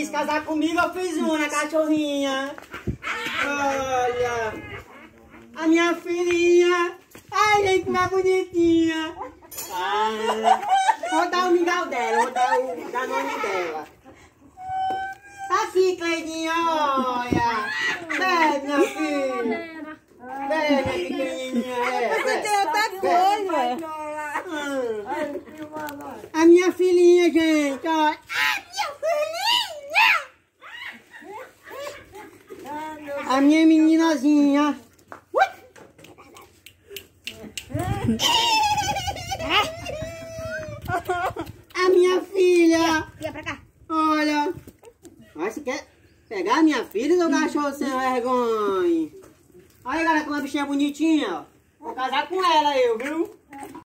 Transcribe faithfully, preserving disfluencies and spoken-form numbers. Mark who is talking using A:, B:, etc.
A: quis casar comigo, eu fiz uma cachorrinha. Olha, a minha filhinha. Ai, gente, como é bonitinha. Ah, vou dar o mingau dela, vou dar o dar nome dela. Tá aqui, Cleidinha, olha. Bebe, minha filha. Bebe, pequenininha.
B: Você tem outra coisa.
A: A minha filhinha, gente, olha. A minha meninazinha. A minha filha. Olha. Mas você quer pegar a minha filha, seu cachorro sem vergonha? Olha, galera, como a bichinha bonitinha, ó. Vou casar com ela, eu, viu?